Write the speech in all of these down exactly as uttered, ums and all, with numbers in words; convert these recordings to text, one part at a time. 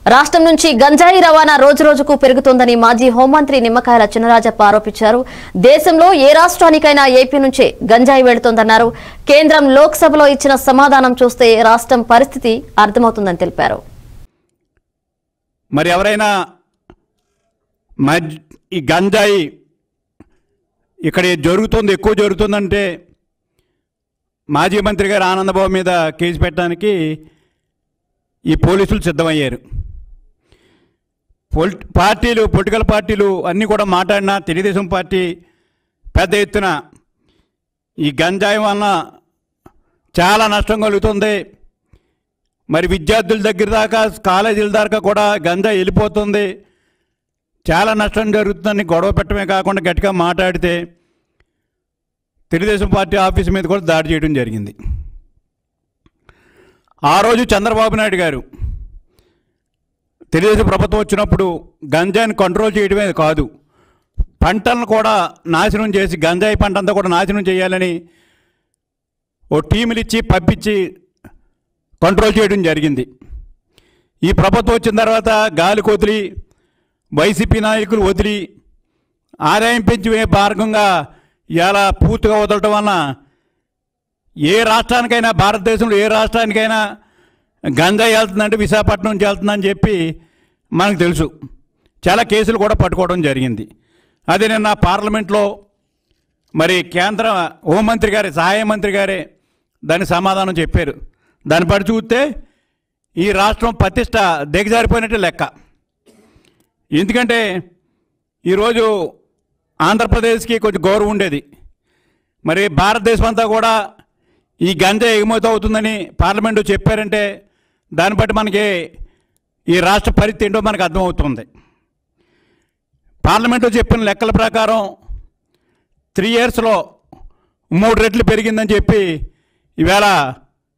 రాష్ట్రం నుంచి గంజాయి రవాణా రోజు రోజుకు పెరుగుతోందని మాజీ హోంమంత్రి నిమ్మకాయల చినరాజప్ప ఆరోపించారు. దేశంలో ఏ రాష్ట్రానికైనా ఏపీ నుంచే గంజాయి వెళుతోందన్నారు. కేంద్రం లోక్సభలో ఇచ్చిన సమాధానం చూస్తే రాష్ట్రం పరిస్థితి అర్థమవుతుందని తెలిపారు. మరి ఎవరైనా ఈ గంజాయి ఇక్కడ జరుగుతుంది ఎక్కువ జరుగుతుందంటే మాజీ మంత్రి గారు ఆనందబాబు మీద కేసు పెట్టడానికి ఈ పోలీసులు సిద్ధమయ్యారు. పొలి పార్టీలు పొలిటికల్ పార్టీలు అన్నీ కూడా మాట్లాడినా తెలుగుదేశం పార్టీ పెద్ద ఎత్తున ఈ గంజాయి వలన చాలా నష్టం కలుగుతుంది, మరి విద్యార్థుల దగ్గర దాకా కాలేజీల దాకా కూడా గంజాయి వెళ్ళిపోతుంది, చాలా నష్టం జరుగుతుందని గొడవ పెట్టడమే కాకుండా గట్టిగా మాట్లాడితే తెలుగుదేశం పార్టీ ఆఫీస్ మీద కూడా దాడి చేయడం జరిగింది. ఆ రోజు చంద్రబాబు నాయుడు గారు తెలుగుదేశం ప్రభుత్వం వచ్చినప్పుడు గంజాయిని కంట్రోల్ చేయడమే కాదు, పంటలను కూడా నాశనం చేసి గంజాయి పంట అంతా కూడా నాశనం చేయాలని ఓ టీములు ఇచ్చి పంపించి కంట్రోల్ చేయడం జరిగింది. ఈ ప్రభుత్వం వచ్చిన తర్వాత గాలి కొదిలి వైసీపీ నాయకులు వదిలి ఆదాయం పెంచి మార్గంగా ఇలా పూర్తిగా వదలటం వలన ఏ రాష్ట్రానికైనా భారతదేశంలో ఏ రాష్ట్రానికైనా గంజాయి వెళ్తుందంటే విశాఖపట్నం నుంచి వెళ్తుందని చెప్పి మనకు తెలుసు. చాలా కేసులు కూడా పట్టుకోవడం జరిగింది. అదే నిన్న పార్లమెంట్లో మరి కేంద్ర హోంమంత్రి గారే సహాయ మంత్రి గారే దానికి సమాధానం చెప్పారు. దాన్ని బట్టి చూస్తే ఈ రాష్ట్రం ప్రతిష్ట దిగజారిపోయినట్టే లెక్క. ఎందుకంటే ఈరోజు ఆంధ్రప్రదేశ్కి కొంచెం గౌరవం ఉండేది, మరి భారతదేశం అంతా కూడా ఈ గంజాయి ఎగుమతి అవుతుందని పార్లమెంటు చెప్పారంటే దాన్ని బట్టి మనకి ఈ రాష్ట్ర పరిస్థితి ఏంటో మనకు అర్థమవుతుంది. పార్లమెంట్లో చెప్పిన లెక్కల ప్రకారం త్రీ ఇయర్స్లో మూడు రెట్లు పెరిగిందని చెప్పి ఈవేళ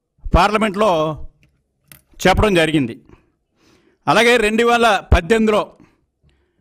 పార్లమెంట్లో చెప్పడం జరిగింది. అలాగే రెండు వేల పద్దెనిమిదిలో